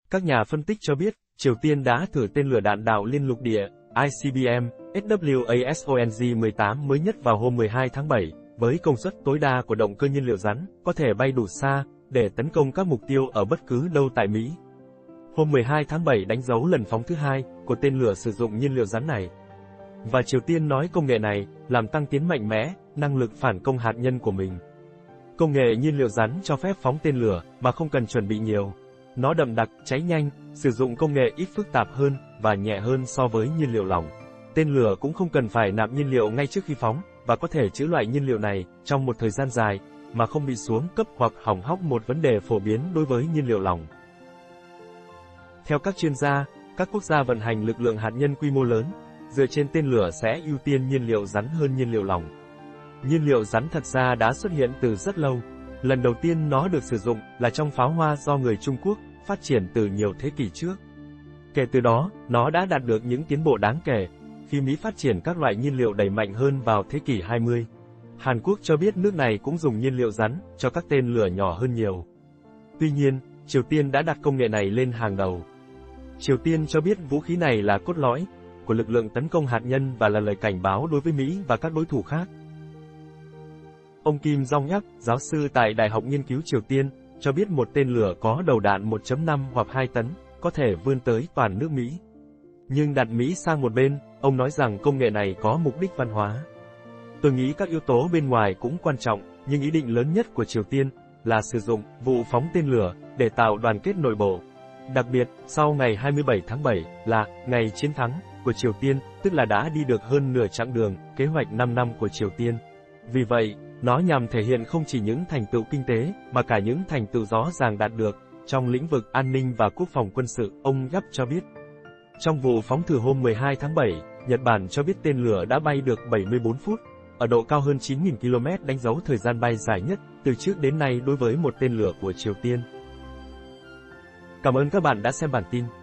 Các nhà phân tích cho biết, Triều Tiên đã thử tên lửa đạn đạo liên lục địa ICBM SWASONG-18 mới nhất vào hôm 12 tháng 7, với công suất tối đa của động cơ nhiên liệu rắn, có thể bay đủ xa để tấn công các mục tiêu ở bất cứ đâu tại Mỹ. Hôm 12 tháng 7 đánh dấu lần phóng thứ hai của tên lửa sử dụng nhiên liệu rắn này. Và Triều Tiên nói công nghệ này làm tăng tiến mạnh mẽ năng lực phản công hạt nhân của mình. Công nghệ nhiên liệu rắn cho phép phóng tên lửa mà không cần chuẩn bị nhiều. Nó đậm đặc, cháy nhanh, sử dụng công nghệ ít phức tạp hơn và nhẹ hơn so với nhiên liệu lỏng. Tên lửa cũng không cần phải nạp nhiên liệu ngay trước khi phóng, và có thể trữ loại nhiên liệu này trong một thời gian dài mà không bị xuống cấp hoặc hỏng hóc, một vấn đề phổ biến đối với nhiên liệu lỏng. Theo các chuyên gia, các quốc gia vận hành lực lượng hạt nhân quy mô lớn dựa trên tên lửa sẽ ưu tiên nhiên liệu rắn hơn nhiên liệu lỏng. Nhiên liệu rắn thật ra đã xuất hiện từ rất lâu. Lần đầu tiên nó được sử dụng là trong pháo hoa do người Trung Quốc phát triển từ nhiều thế kỷ trước. Kể từ đó, nó đã đạt được những tiến bộ đáng kể khi Mỹ phát triển các loại nhiên liệu đẩy mạnh hơn vào thế kỷ 20. Hàn Quốc cho biết nước này cũng dùng nhiên liệu rắn cho các tên lửa nhỏ hơn nhiều. Tuy nhiên, Triều Tiên đã đặt công nghệ này lên hàng đầu. Triều Tiên cho biết vũ khí này là cốt lõi của lực lượng tấn công hạt nhân và là lời cảnh báo đối với Mỹ và các đối thủ khác. Ông Kim Jong-un, giáo sư tại Đại học Nghiên cứu Triều Tiên, cho biết một tên lửa có đầu đạn 1.5 hoặc 2 tấn, có thể vươn tới toàn nước Mỹ. Nhưng đặt Mỹ sang một bên, ông nói rằng công nghệ này có mục đích văn hóa. Tôi nghĩ các yếu tố bên ngoài cũng quan trọng, nhưng ý định lớn nhất của Triều Tiên là sử dụng vụ phóng tên lửa để tạo đoàn kết nội bộ. Đặc biệt, sau ngày 27 tháng 7 là ngày chiến thắng của Triều Tiên, tức là đã đi được hơn nửa chặng đường kế hoạch 5 năm của Triều Tiên. Vì vậy, nó nhằm thể hiện không chỉ những thành tựu kinh tế, mà cả những thành tựu rõ ràng đạt được trong lĩnh vực an ninh và quốc phòng quân sự, ông Yap cho biết. Trong vụ phóng thử hôm 12 tháng 7, Nhật Bản cho biết tên lửa đã bay được 74 phút, ở độ cao hơn 9.000 km, đánh dấu thời gian bay dài nhất từ trước đến nay đối với một tên lửa của Triều Tiên. Cảm ơn các bạn đã xem bản tin.